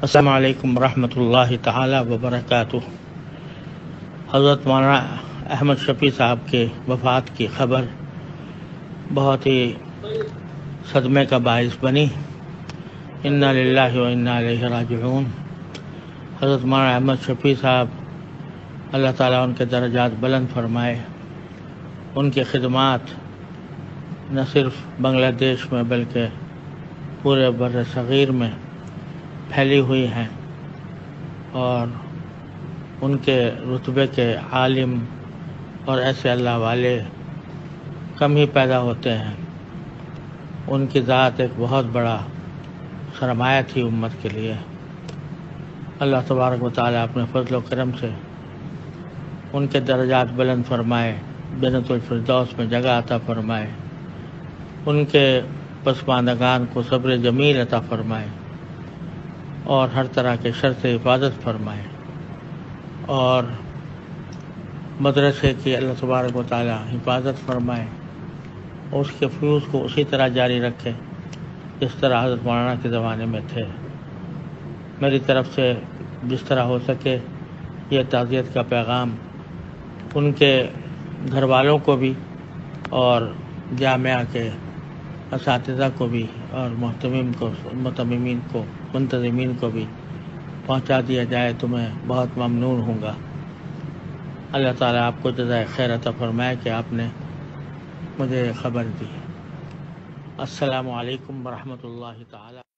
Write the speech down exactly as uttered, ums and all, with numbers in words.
السلام علیکم ورحمۃ اللہ تعالی وبرکاتہ۔ حضرت مولانا احمد شفیع صاحب کے وفات کی خبر بہت ہی صدمے کا باعث بنی۔ انا للہ و انا الیہ راجعون۔ حضرت مولانا احمد شفیع صاحب اللہ تعالیٰ ان کے درجات بلند فرمائے۔ ان کی خدمات نہ صرف بنگلہ دیش میں بلکہ پورے بر صغیر میں پھیلی ہوئی ہیں، اور ان کے رتبے کے عالم اور ایسے اللہ والے کم ہی پیدا ہوتے ہیں۔ ان کی ذات ایک بہت بڑا سرمایہ تھی امت کے لیے۔ اللہ تبارک و تعالیٰ اپنے فضل و کرم سے ان کے درجات بلند فرمائے، جنت الفردوس میں جگہ عطا فرمائے، ان کے پسماندگان کو صبر جمیل عطا فرمائے، اور ہر طرح کے شر سے حفاظت فرمائے، اور مدرسے کی اللہ تبارک و تعالیٰ حفاظت فرمائے، اور اس کے فیوز کو اسی طرح جاری رکھے جس طرح حضرت مولانا کے زمانے میں تھے۔ میری طرف سے جس طرح ہو سکے یہ تعزیت کا پیغام ان کے گھر والوں کو بھی اور جامعہ کے اساتذہ کو بھی اور محتمین کو متممین کو منتظمین کو بھی پہنچا دیا جائے تو میں بہت ممنون ہوں گا۔ اللہ تعالیٰ آپ کو جزائے خیر عطا فرمائے کہ آپ نے مجھے خبر دی۔ السلام علیکم ورحمۃ اللہ تعالیٰ